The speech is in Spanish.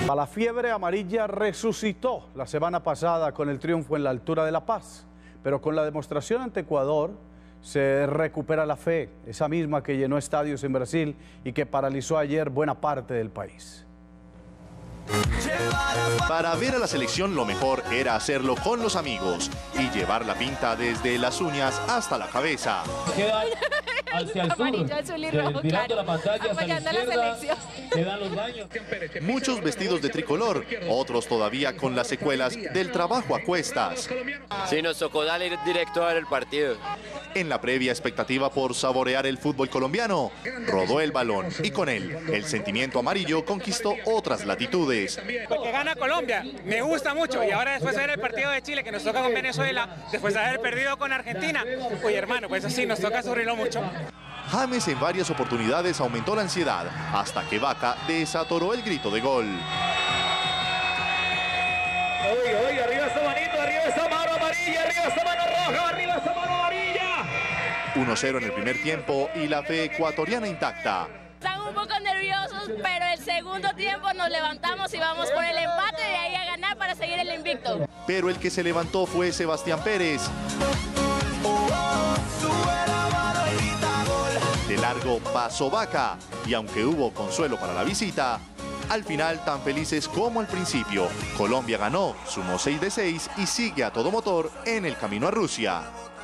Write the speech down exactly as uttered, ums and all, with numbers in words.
A la fiebre amarilla resucitó la semana pasada con el triunfo en la altura de La Paz, pero con la demostración ante Ecuador se recupera la fe, esa misma que llenó estadios en Brasil y que paralizó ayer buena parte del país. Para ver a la selección lo mejor era hacerlo con los amigos y llevar la pinta desde las uñas hasta la cabeza. Queda hacia el sur, amarillo, azul y rojo, mirando claro, la pantalla hacia la apoyando a la izquierda, selección. quedan los baños. Muchos vestidos de tricolor, otros todavía con las secuelas del trabajo a cuestas. Sí, nos tocó darle directo a ver el partido. En la previa expectativa por saborear el fútbol colombiano, rodó el balón y con él el sentimiento amarillo conquistó otras latitudes. Porque gana Colombia, me gusta mucho, y ahora después de ver el partido de Chile que nos toca con Venezuela, después de haber perdido con Argentina, uy hermano, pues así nos toca sufrirlo mucho. James en varias oportunidades aumentó la ansiedad hasta que Vaca desatoró el grito de gol. Oiga, oiga, arriba esa manito, arriba esa mano amarilla, arriba esa mano roja, arriba esa mano amarilla. uno cero en el primer tiempo y la fe ecuatoriana intacta. Están un poco nerviosos, pero el segundo tiempo nos levantamos y vamos por el empate y de ahí a ganar para seguir el invicto. Pero el que se levantó fue Sebastián Pérez. De largo pasó Vaca y aunque hubo consuelo para la visita, al final tan felices como al principio. Colombia ganó, sumó seis de seis y sigue a todo motor en el camino a Rusia.